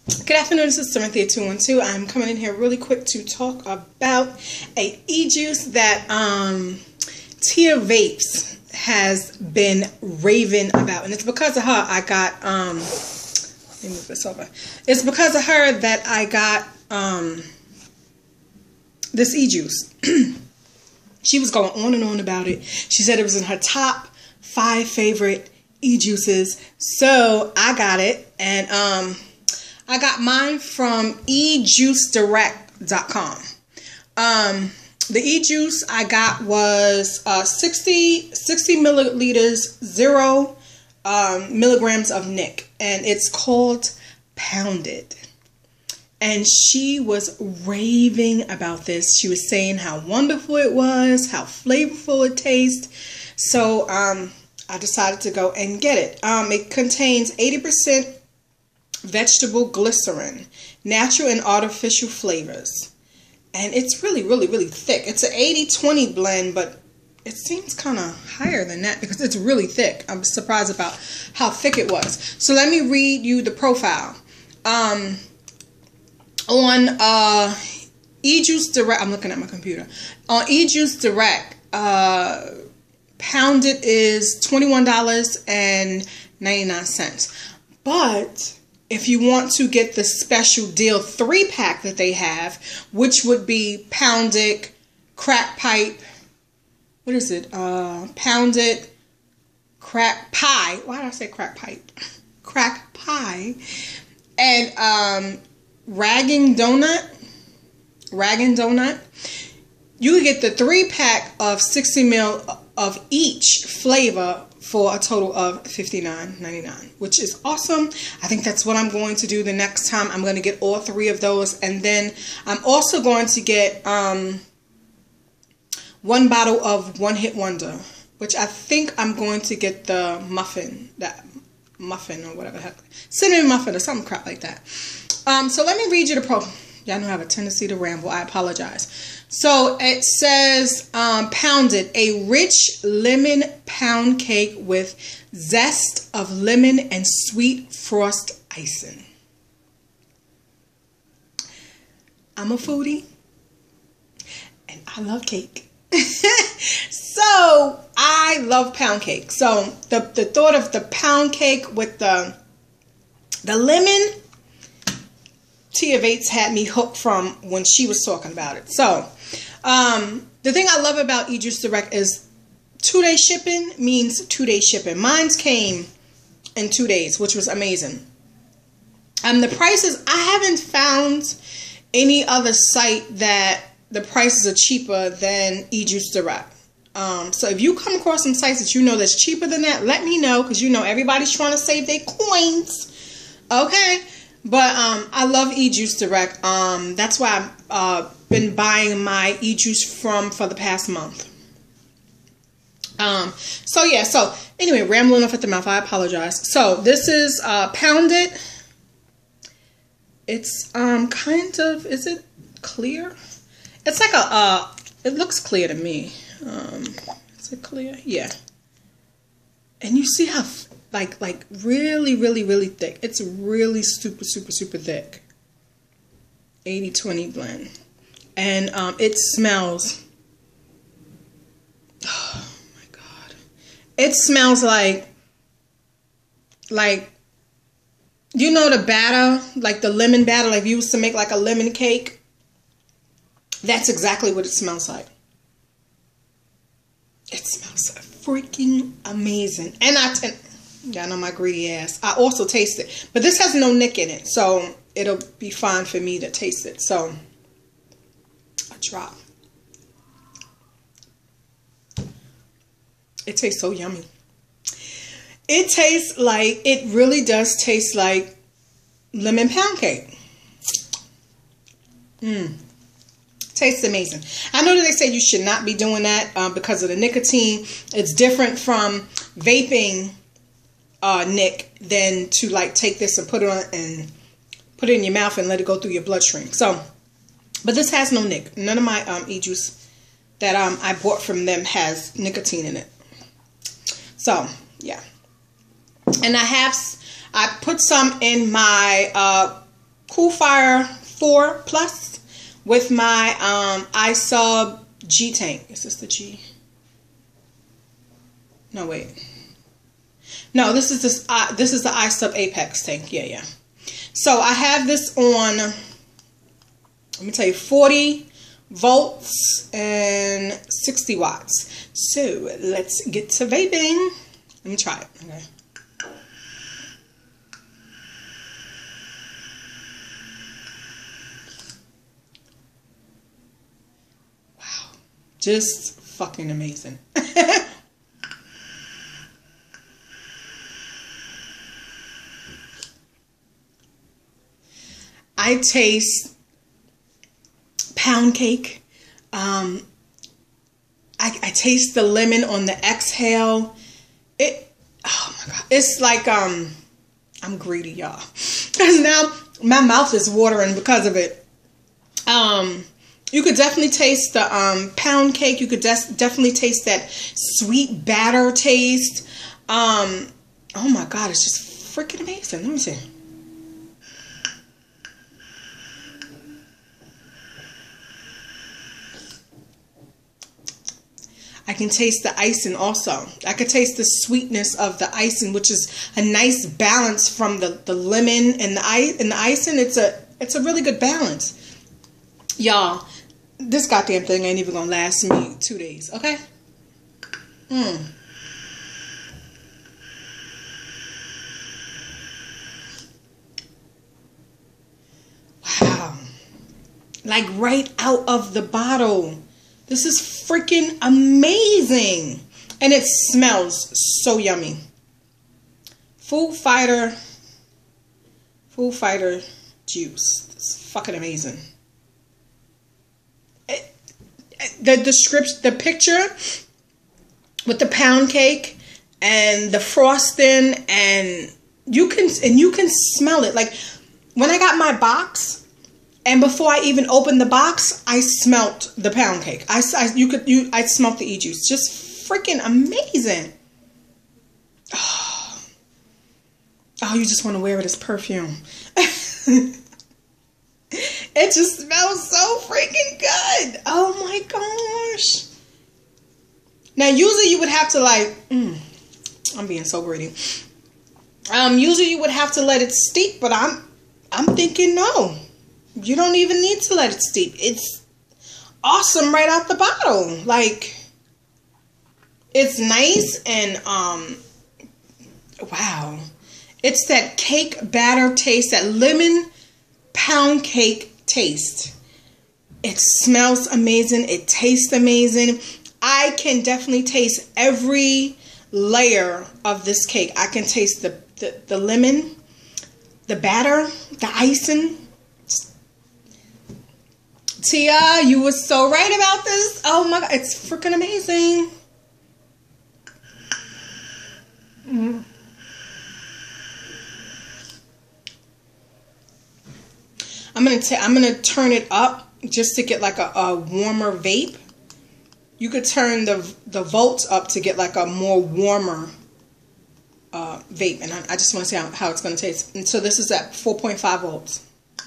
Good afternoon, this is Cynthia 212. I'm coming in here really quick to talk about a e-juice that Tia Vapes has been raving about, and it's because of her I got let me move this over. It's because of her that I got this e-juice. She was going on and on about it. She said it was in her top 5 favorite e-juices, so I got it, and I got mine from ejuicedirect.com. The e-juice I got was 60 milliliters, 0 milligrams of nic, and it's called Pounded. And she was raving about this. She was saying how wonderful it was, how flavorful it tastes. So I decided to go and get it. It contains 80% vegetable glycerin, natural and artificial flavors, and it's really thick. It's an 80-20 blend, but it seems kind of higher than that because it's really thick. I'm surprised about how thick it was. So let me read you the profile. On eJuice Direct, I'm looking at my computer. On eJuice Direct, Pounded is $21.99, but if you want to get the special deal 3-pack that they have, which would be Pounded, Crack Pipe, what is it? Pounded, Crack Pie. Why did I say Crack Pipe? Crack Pie. And Ragging Donut. You can get the 3-pack of 60 ml of each flavor for a total of $59.99, which is awesome. I think that's what I'm going to do the next time. I'm going to get all 3 of those, and then I'm also going to get 1 bottle of One Hit Wonder, which I think I'm going to get the muffin, or whatever the heck, cinnamon muffin or something crap like that. So let me read you the pro. Y'all know I have a tendency to ramble. I apologize. So it says, Pounded, a rich lemon pound cake with zest of lemon and sweet frost icing. I'm a foodie, and I love cake. So I love pound cake. So the thought of the pound cake with the lemon, Tia Vapes had me hooked from when she was talking about it. So the thing I love about eJuice Direct is 2-day shipping means 2-day shipping. Mine's came in 2 days, which was amazing. The prices, I haven't found any other site that the prices are cheaper than eJuice Direct. So if you come across some sites that you know that's cheaper than that, let me know, because you know everybody's trying to save their coins. Okay? But I love eJuice Direct. That's why I've been buying my eJuice for the past month. So yeah, so anyway, rambling off at the mouth, I apologize. So this is Pounded. It's kind of, is it clear? It's like it looks clear to me. Is it clear? Yeah. And you see how like really thick. It's really super thick. 80-20 blend. And it smells, oh my god, it smells like you know the batter, like the lemon batter, like you used to make like a lemon cake. That's exactly what it smells like. It smells freaking amazing. And y'all know my greedy ass, I also taste it, but this has no nic in it, so it'll be fine for me to taste it. So a drop. It tastes so yummy. It tastes like, it really does taste like lemon pound cake. Tastes amazing. I know that they say you should not be doing that because of the nicotine. It's different from vaping nic than to like take this and put it on and put it in your mouth and let it go through your bloodstream. So, but this has no nic. None of my e-juice that I bought from them has nicotine in it. So yeah, and I put some in my Coolfire 4 Plus with my iSub G tank. Is this the G? No, wait. No, this is the iSub Apex tank. Yeah. So I have this on, let me tell you, 40 volts and 60 watts. So let's get to vaping. Let me try it. Okay. Wow. Just fucking amazing. I taste pound cake. I taste the lemon on the exhale. Oh my God. It's like, I'm greedy, y'all. Because now my mouth is watering because of it. You could definitely taste the pound cake. You could definitely taste that sweet batter taste. Oh my God, it's just freaking amazing. Let me see. I can taste the icing also. I could taste the sweetness of the icing, which is a nice balance from the lemon and the icing. It's a really good balance. Y'all, this goddamn thing ain't even gonna last me 2 days, okay? Wow. Like right out of the bottle. This is freaking amazing. And it smells so yummy. Foo Fighter juice. It's fucking amazing. The description, the picture with the pound cake and the frosting, and you can smell it. Like when I got my box, and before I even opened the box, I smelt the pound cake. I smelt the e-juice. Just freaking amazing. Oh, you just want to wear it as perfume. It just smells so freaking good. Oh my gosh. Now usually you would have to like, I'm being so greedy. Usually you would have to let it steep, but I'm thinking no. You don't even need to let it steep. It's awesome right out the bottle. Like, it's nice and, wow. It's that cake batter taste, that lemon pound cake taste. It smells amazing. It tastes amazing. I can definitely taste every layer of this cake. I can taste the lemon, the batter, the icing. Tia, you were so right about this. Oh my God, it's freaking amazing. I'm gonna turn it up just to get like a warmer vape. You could turn the volts up to get like a more warmer vape, and I just want to see how it's gonna taste. And so this is at 4.5 volts.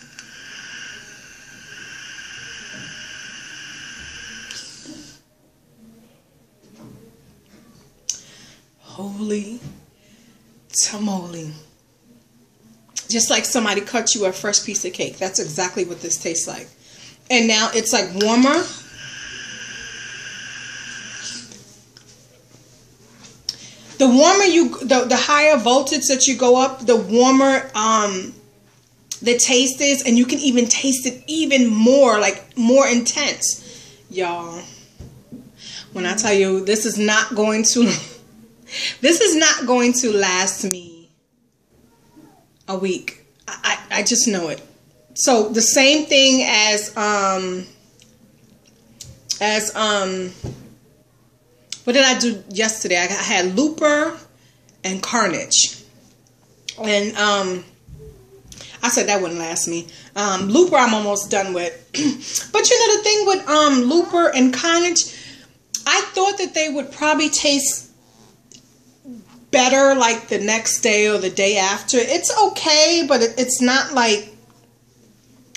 Holy tamale. Just like somebody cut you a fresh piece of cake. That's exactly what this tastes like. And now it's like warmer. The warmer the higher voltage that you go up, the warmer the taste is, and you can even taste it even more, like more intense. Y'all, when I tell you this is not going to last me a week. I just know it. So the same thing as what did I do yesterday? I had Looper and Carnage. And I said that wouldn't last me. Looper I'm almost done with. But you know the thing with Looper and Carnage, I thought that they would probably taste better like the next day or the day after. It's okay, but it's not like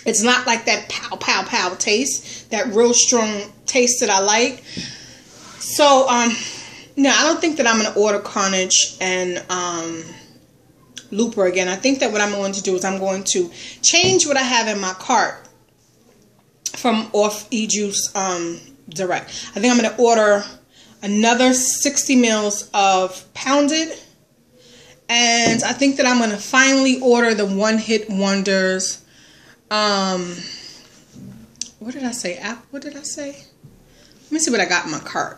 It's not like that pow, pow, pow taste, that real strong taste that I like. So, no, I don't think that I'm going to order Carnage and Looper again. I think that what I'm going to do is I'm going to change what I have in my cart from off E-Juice Direct. I think I'm going to order another 60 mils of Pounded. And I think that I'm going to finally order the One Hit Wonders. What did I say? What did I say? Let me see what I got in my cart.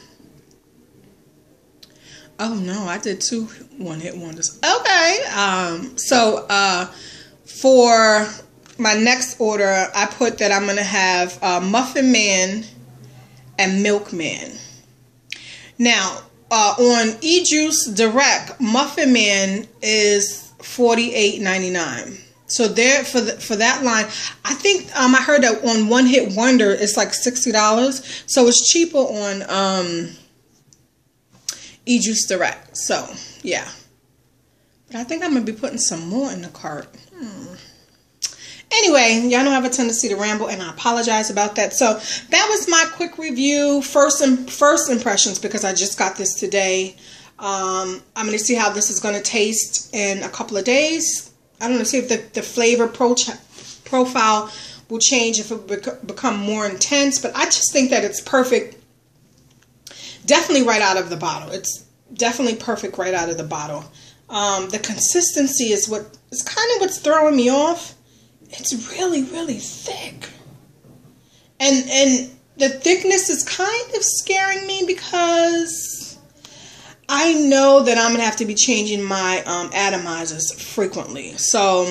Oh no, I did 2 One Hit Wonders. Okay. So for my next order, I put that I'm going to have Muffin Man and Milkman. Now, on E-Juice Direct, Muffin Man is $48.99. So there for that line, I think I heard that on One Hit Wonder it's like $60. So it's cheaper on E-Juice Direct. So yeah, but I think I'm gonna be putting some more in the cart. Anyway, y'all know I have a tendency to ramble, and I apologize about that. So that was my quick review, first impressions, because I just got this today. I'm going to see how this is going to taste in a couple of days. I don't know, see if the flavor profile will change, if it become more intense. But I just think that it's perfect. Definitely right out of the bottle. It's definitely perfect right out of the bottle. The consistency is kind of what's throwing me off. It's really, really thick. And the thickness is kind of scaring me, because I know that I'm going to have to be changing my atomizers frequently. So,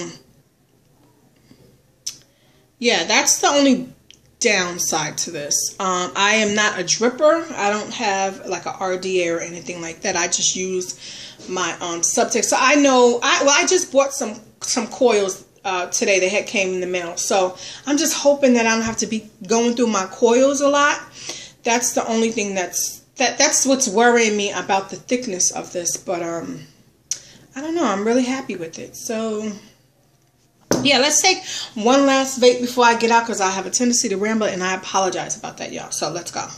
yeah, that's the only downside to this. I am not a dripper. I don't have like a RDA or anything like that. I just use my Subtex. So I know, I just bought some coils today. They came in the mail. So I'm just hoping that I don't have to be going through my coils a lot. That's the only thing that's what's worrying me about the thickness of this. But I don't know. I'm really happy with it. So yeah, let's take one last vape before I get out, because I have a tendency to ramble, and I apologize about that, y'all. So let's go.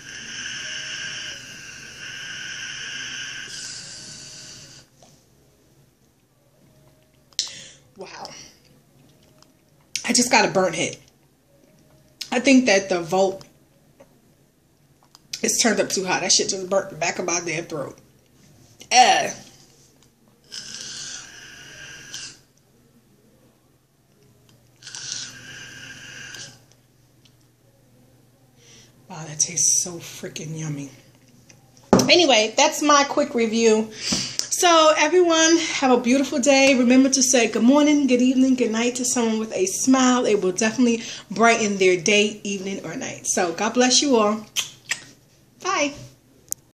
Wow. I just got a burnt hit. I think that the Volt is turned up too high. That shit just burnt the back of my damn throat. Wow, that tastes so freaking yummy. Anyway, that's my quick review. So everyone, have a beautiful day. Remember to say good morning, good evening, good night to someone with a smile. It will definitely brighten their day, evening, or night. So God bless you all. Bye.